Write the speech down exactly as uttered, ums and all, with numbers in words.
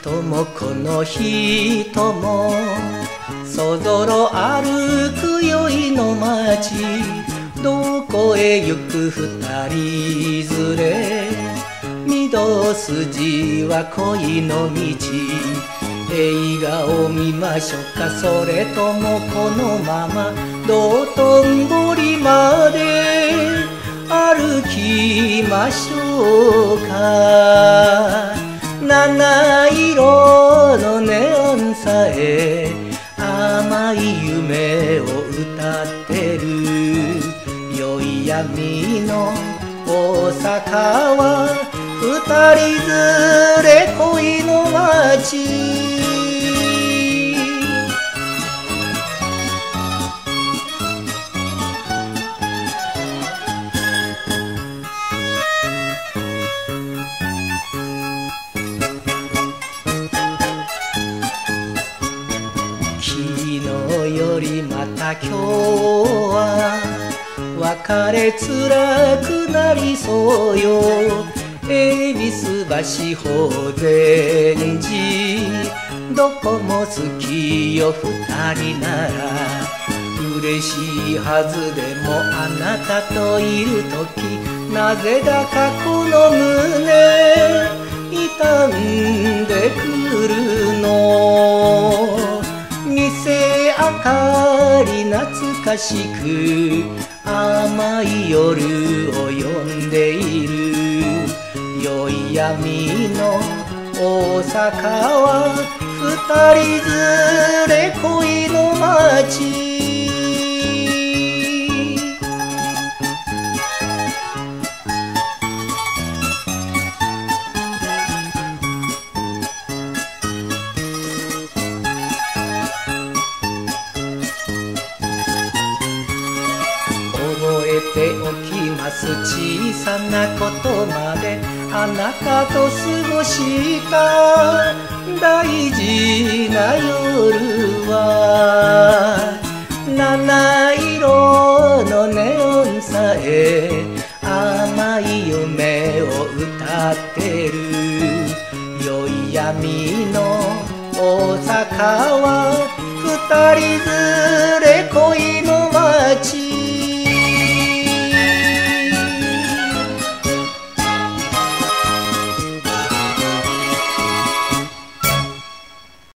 人もこの人もそぞろ歩く宵の街、どこへ行く二人連れ、御堂筋は恋の道。映画を見ましょうか、それともこのまま道頓堀まで歩きましょうか。七色のネオンさえ甘い夢を歌ってる。宵闇の大阪は二人連れ恋の街。昨日よりまた今日は別れつらくなりそうよ。恵比寿橋法善寺どこも好きよ二人なら。嬉しいはずでもあなたといるとき、なぜだかこの胸痛んでくるの。店明かり懐かしく甘い夜を呼んでいる。宵闇の大阪は二人連れ恋の街。覚えておきます小さなことまで、あなたと過ごした大事な夜は。七色のネオンさえ甘い夢を歌ってる。宵闇の大阪は二人連れ恋の街。